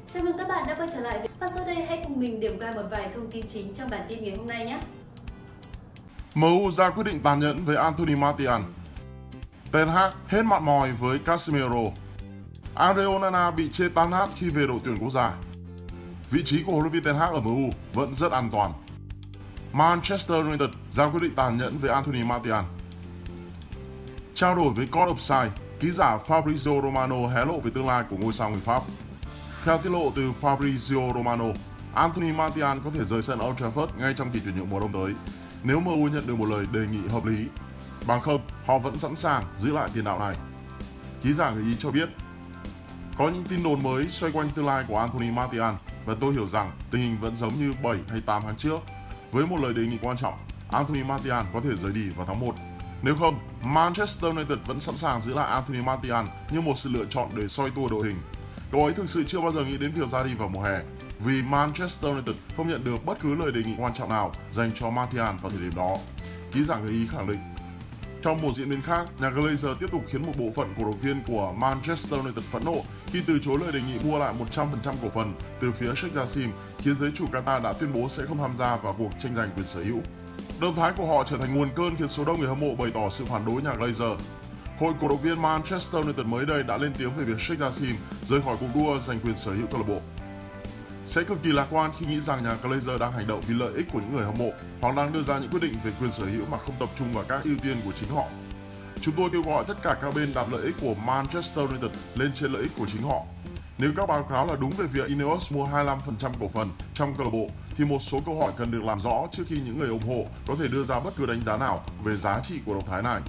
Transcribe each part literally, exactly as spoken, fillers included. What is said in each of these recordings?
Chào mừng các bạn đã quay trở lại và sau đây hãy cùng mình điểm qua một vài thông tin chính trong bản tin ngày hôm nay nhé. em u ra quyết định tàn nhẫn với Anthony Martial. Ten Hag hết mặn mòi với Casemiro. Andre Onana bị chê tan nát khi về đội tuyển quốc gia. Vị trí của huấn luyện viên Ten Hag ở em u vẫn rất an toàn. Manchester United ra quyết định tàn nhẫn với Anthony Martial. Trao đổi với God Offside, ký giả Fabrizio Romano hé lộ về tương lai của ngôi sao người Pháp. Theo tiết lộ từ Fabrizio Romano, Anthony Martial có thể rời sân Old Trafford ngay trong kỳ chuyển nhượng mùa đông tới nếu em u nhận được một lời đề nghị hợp lý. Bằng không, họ vẫn sẵn sàng giữ lại tiền đạo này. Ký giả người Ý cho biết, có những tin đồn mới xoay quanh tương lai của Anthony Martial và tôi hiểu rằng tình hình vẫn giống như bảy hay tám tháng trước. Với một lời đề nghị quan trọng, Anthony Martial có thể rời đi vào tháng một. Nếu không, Manchester United vẫn sẵn sàng giữ lại Anthony Martial như một sự lựa chọn để soi tua đội hình. Cậu ấy thực sự chưa bao giờ nghĩ đến việc ra đi vào mùa hè, vì Manchester United không nhận được bất cứ lời đề nghị quan trọng nào dành cho Martial vào thời điểm đó. Ký giả người Ý khẳng định. Trong một diễn biến khác, nhà Glazer tiếp tục khiến một bộ phận cổ động viên của Manchester United phẫn nộ khi từ chối lời đề nghị mua lại một trăm phần trăm cổ phần từ phía Sheikh Jassim, khiến giới chủ Qatar đã tuyên bố sẽ không tham gia vào cuộc tranh giành quyền sở hữu. Động thái của họ trở thành nguồn cơn khiến số đông người hâm mộ bày tỏ sự phản đối nhà Glazer. Hội cổ động viên Manchester United mới đây đã lên tiếng về việc Sheikh Jassim rời khỏi cuộc đua giành quyền sở hữu câu lạc bộ. Sẽ cực kỳ lạc quan khi nghĩ rằng nhà Glazer đang hành động vì lợi ích của những người hâm mộ hoặc đang đưa ra những quyết định về quyền sở hữu mà không tập trung vào các ưu tiên của chính họ. Chúng tôi kêu gọi tất cả các bên đặt lợi ích của Manchester United lên trên lợi ích của chính họ. Nếu các báo cáo là đúng về việc Ineos mua hai mươi lăm phần trăm cổ phần trong câu lạc bộ, thì một số câu hỏi cần được làm rõ trước khi những người ủng hộ có thể đưa ra bất cứ đánh giá nào về giá trị của động thái này.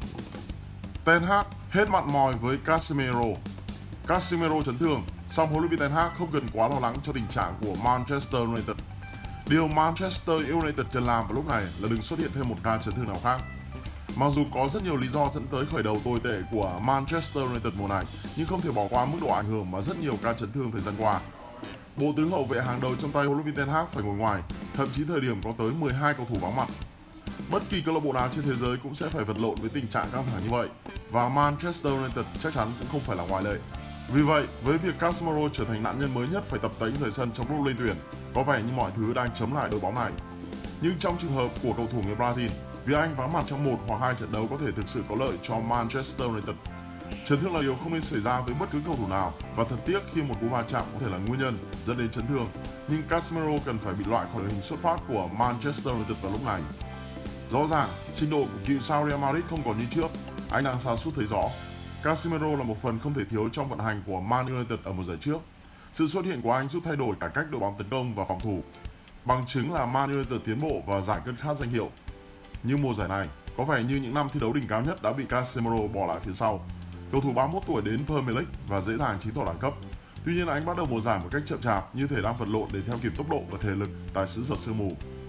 Ten Hag hết mặn mòi với Casemiro. Casemiro chấn thương, song huấn luyện viên Ten Hag không cần quá lo lắng cho tình trạng của Manchester United. Điều Manchester United cần làm vào lúc này là đừng xuất hiện thêm một ca chấn thương nào khác. Mặc dù có rất nhiều lý do dẫn tới khởi đầu tồi tệ của Manchester United mùa này, nhưng không thể bỏ qua mức độ ảnh hưởng mà rất nhiều ca chấn thương thời gian qua. Bộ tứ hậu vệ hàng đầu trong tay huấn luyện viên Ten Hag phải ngồi ngoài, thậm chí thời điểm có tới mười hai cầu thủ vắng mặt. Bất kỳ câu lạc bộ nào trên thế giới cũng sẽ phải vật lộn với tình trạng căng thẳng như vậy, và Manchester United chắc chắn cũng không phải là ngoại lệ. Vì vậy, với việc Casemiro trở thành nạn nhân mới nhất phải tập tễnh rời sân trong lúc lên tuyển, có vẻ như mọi thứ đang chấm lại đội bóng này. Nhưng trong trường hợp của cầu thủ người Brazil, việc anh vắng mặt trong một hoặc hai trận đấu có thể thực sự có lợi cho Manchester United. Chấn thương là điều không nên xảy ra với bất cứ cầu thủ nào, và thật tiếc khi một cú va chạm có thể là nguyên nhân dẫn đến chấn thương. Nhưng Casemiro cần phải bị loại khỏi đội hình xuất phát của Manchester United vào lúc này. Rõ ràng, trình độ của cựu sao Real Madrid không còn như trước, anh đang sa sút thấy rõ. Casemiro là một phần không thể thiếu trong vận hành của Man United ở mùa giải trước. Sự xuất hiện của anh giúp thay đổi cả cách đội bóng tấn công và phòng thủ. Bằng chứng là Man United tiến bộ và giải cơn khát danh hiệu. Nhưng mùa giải này, có vẻ như những năm thi đấu đỉnh cao nhất đã bị Casemiro bỏ lại phía sau. Cầu thủ ba mươi mốt tuổi đến Premier League và dễ dàng chứng tỏ đẳng cấp. Tuy nhiên anh bắt đầu mùa giải một cách chậm chạp, như thể đang vật lộn để theo kịp tốc độ và thể lực tại xứ sở sương mù.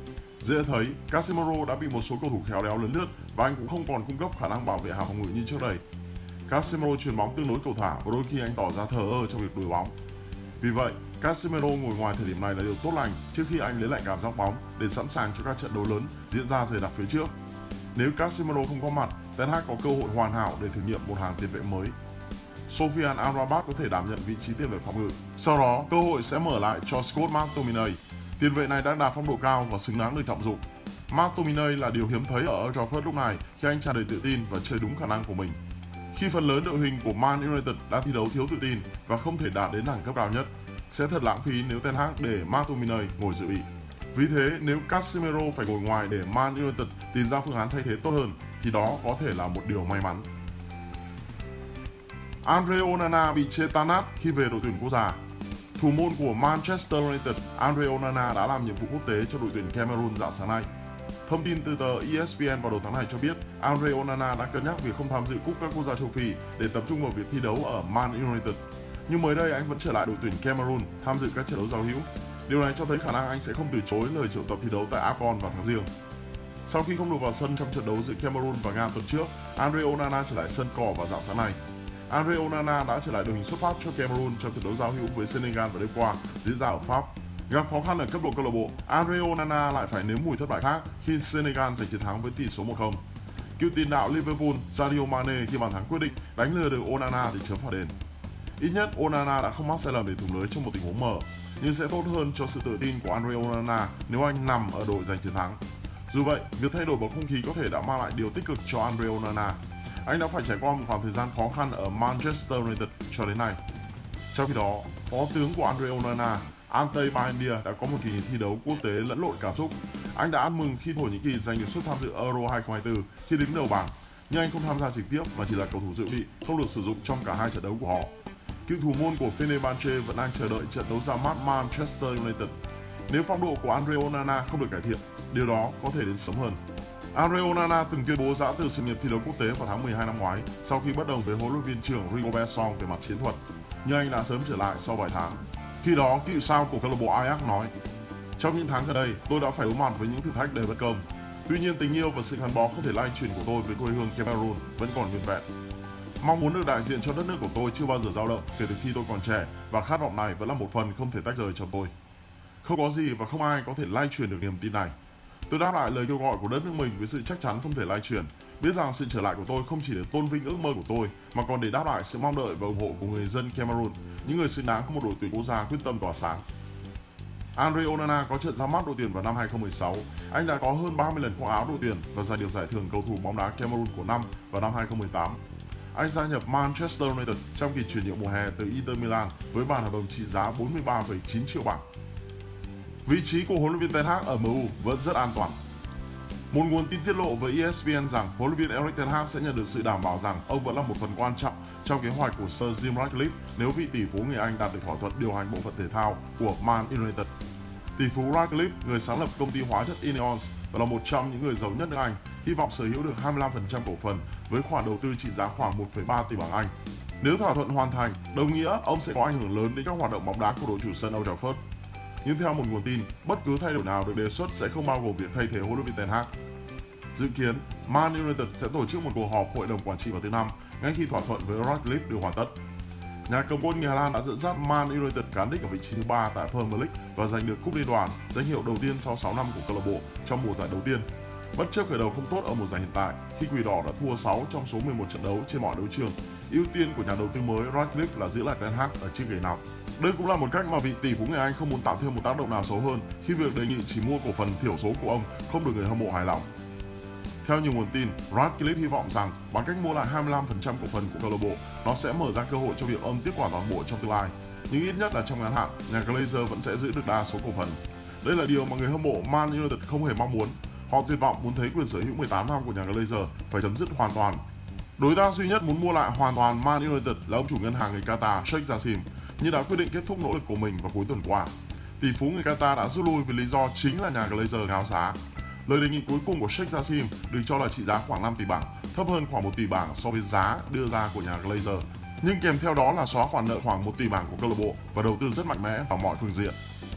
Dễ thấy, Casemiro đã bị một số cầu thủ khéo léo lấn lướt và anh cũng không còn cung cấp khả năng bảo vệ hàng phòng ngự như trước đây. Casemiro chuyền bóng tương đối cầu thả và đôi khi anh tỏ ra thờ ơ trong việc đuổi bóng. Vì vậy, Casemiro ngồi ngoài thời điểm này là điều tốt lành trước khi anh lấy lại cảm giác bóng để sẵn sàng cho các trận đấu lớn diễn ra dày đặc phía trước. Nếu Casemiro không có mặt, Ten Hag có cơ hội hoàn hảo để thử nghiệm một hàng tiền vệ mới. Sofian Amrabat có thể đảm nhận vị trí tiền vệ phòng ngự. Sau đó, cơ hội sẽ mở lại cho Scott McTominay. Tiền vệ này đang đạt phong độ cao và xứng đáng được trọng dụng. McTominay là điều hiếm thấy ở Old Trafford lúc này khi anh tràn đầy tự tin và chơi đúng khả năng của mình. Khi phần lớn đội hình của Man United đã thi đấu thiếu tự tin và không thể đạt đến đẳng cấp cao nhất, sẽ thật lãng phí nếu Ten Hag để McTominay ngồi dự bị. Vì thế, nếu Casemiro phải ngồi ngoài để Man United tìm ra phương án thay thế tốt hơn, thì đó có thể là một điều may mắn. Andre Onana bị chê tan nát khi về đội tuyển quốc gia. Thủ môn của Manchester United, Andre Onana đã làm nhiệm vụ quốc tế cho đội tuyển Cameroon dạng sáng nay. Thông tin từ tờ E S P N vào đầu tháng này cho biết, Andre Onana đã cân nhắc việc không tham dự cúp các quốc gia châu Phi để tập trung vào việc thi đấu ở Man United. Nhưng mới đây anh vẫn trở lại đội tuyển Cameroon tham dự các trận đấu giao hữu. Điều này cho thấy khả năng anh sẽ không từ chối lời triệu tập thi đấu tại AFCON vào tháng Giêng. Sau khi không được vào sân trong trận đấu giữa Cameroon và Nga tuần trước, Andre Onana trở lại sân cỏ vào dạng sáng nay. Andre Onana đã trở lại đội hình xuất phát cho Cameroon trong trận đấu giao hữu với Senegal vào đêm qua diễn ra ở Pháp. Gặp khó khăn ở cấp độ câu lạc bộ, Andre Onana lại phải nếm mùi thất bại khác khi Senegal giành chiến thắng với tỷ số một không. Cựu tiền đạo Liverpool Sadio Mane khi bàn thắng quyết định đánh lừa được Onana để chấm phạt đền. Ít nhất Onana đã không mắc sai lầm để thủng lưới trong một tình huống mở, nhưng sẽ tốt hơn cho sự tự tin của Andre Onana nếu anh nằm ở đội giành chiến thắng. Dù vậy, việc thay đổi bầu không khí có thể đã mang lại điều tích cực cho Andre Onana. Anh đã phải trải qua một khoảng thời gian khó khăn ở Manchester United cho đến nay. Trong khi đó, phó tướng của Andre Onana, Ante Baendia đã có một kỳ thi đấu quốc tế lẫn lộn cảm xúc. Anh đã ăn mừng khi Thổ Nhĩ Kỳ giành được suất tham dự Euro hai không hai tư khi đứng đầu bảng, nhưng anh không tham gia trực tiếp mà chỉ là cầu thủ dự bị, không được sử dụng trong cả hai trận đấu của họ. Cựu thủ môn của Fenerbahce vẫn đang chờ đợi trận đấu ra mắt Manchester United. Nếu phong độ của Andre Onana không được cải thiện, điều đó có thể đến sớm hơn. Andre Onana từng tuyên bố giã từ sự nghiệp thi đấu quốc tế vào tháng mười hai năm ngoái sau khi bất đồng với huấn luyện viên trưởng Rigobert Song về mặt chiến thuật, nhưng anh đã sớm trở lại sau vài tháng. Khi đó, cựu sao của câu lạc bộ Ajax nói: "Trong những tháng gần đây, tôi đã phải đối mặt với những thử thách đầy bất công. Tuy nhiên, tình yêu và sự gắn bó không thể lay chuyển của tôi với quê hương Cameroon vẫn còn nguyên vẹn. Mong muốn được đại diện cho đất nước của tôi chưa bao giờ dao động kể từ khi tôi còn trẻ, và khát vọng này vẫn là một phần không thể tách rời trong tôi. Không có gì và không ai có thể lay chuyển được niềm tin này. Tôi đáp lại lời kêu gọi của đất nước mình với sự chắc chắn không thể lay chuyển, biết rằng sự trở lại của tôi không chỉ để tôn vinh ước mơ của tôi, mà còn để đáp lại sự mong đợi và ủng hộ của người dân Cameroon, những người xứng đáng có một đội tuyển quốc gia quyết tâm tỏa sáng." Andre Onana có trận ra mắt đội tuyển vào năm hai không một sáu. Anh đã có hơn ba mươi lần khoác áo đội tuyển và giành được giải thưởng cầu thủ bóng đá Cameroon của năm vào năm hai không một tám. Anh gia nhập Manchester United trong kỳ chuyển nhượng mùa hè từ Inter Milan với bản hợp đồng trị giá bốn mươi ba phẩy chín triệu bảng. Vị trí của huấn luyện viên Ten Hag ở em u vẫn rất an toàn. Một nguồn tin tiết lộ với E S P N rằng huấn luyện viên Erik ten Hag sẽ nhận được sự đảm bảo rằng ông vẫn là một phần quan trọng trong kế hoạch của Sir Jim Ratcliffe nếu vị tỷ phú người Anh đạt được thỏa thuận điều hành bộ phận thể thao của Man United. Tỷ phú Ratcliffe, người sáng lập công ty hóa chất Ineos và là một trong những người giàu nhất nước Anh, hy vọng sở hữu được hai mươi lăm phần trăm cổ phần với khoản đầu tư trị giá khoảng một phẩy ba tỷ bảng Anh. Nếu thỏa thuận hoàn thành, đồng nghĩa ông sẽ có ảnh hưởng lớn đến các hoạt động bóng đá của đội chủ sân Old Trafford. Nhưng theo một nguồn tin, bất cứ thay đổi nào được đề xuất sẽ không bao gồm việc thay thế huấn luyện viên Ten Hag. Dự kiến, Man United sẽ tổ chức một cuộc họp hội đồng quản trị vào thứ Năm, ngay khi thỏa thuận với Ratcliffe được hoàn tất. Nhà cầm quân người Hà Lan đã dẫn dắt Man United cán đích ở vị trí thứ ba tại Premier League và giành được cúp liên đoàn, danh hiệu đầu tiên sau sáu năm của câu lạc bộ trong mùa giải đầu tiên. Bất chấp khởi đầu không tốt ở mùa giải hiện tại, khi Quỷ Đỏ đã thua sáu trong số mười một trận đấu trên mọi đấu trường, ưu tiên của nhà đầu tư mới Ratcliffe là giữ lại Ten Hag ở chiếc ghế nóng. Đây cũng là một cách mà vị tỷ phú người Anh không muốn tạo thêm một tác động nào xấu hơn khi việc đề nghị chỉ mua cổ phần thiểu số của ông không được người hâm mộ hài lòng. Theo nhiều nguồn tin, Ratcliffe hy vọng rằng bằng cách mua lại hai mươi lăm phần trăm cổ phần của câu lạc bộ, nó sẽ mở ra cơ hội cho việc ông tiếp quản toàn bộ trong tương lai. Nhưng ít nhất là trong ngắn hạn, nhà Glazer vẫn sẽ giữ được đa số cổ phần. Đây là điều mà người hâm mộ Man United không hề mong muốn. Họ tuyệt vọng muốn thấy quyền sở hữu mười tám năm của nhà Glazer phải chấm dứt hoàn toàn. Đối tác duy nhất muốn mua lại hoàn toàn Man United là ông chủ ngân hàng người Qatar Sheikh Jassim, nhưng đã quyết định kết thúc nỗ lực của mình vào cuối tuần qua. Tỷ phú người Qatar đã rút lui vì lý do chính là nhà Glazer ngáo giá. Lời đề nghị cuối cùng của Sheikh Jassim được cho là trị giá khoảng năm tỷ bảng, thấp hơn khoảng một tỷ bảng so với giá đưa ra của nhà Glazer. Nhưng kèm theo đó là xóa khoản nợ khoảng một tỷ bảng của câu lạc bộ và đầu tư rất mạnh mẽ vào mọi phương diện.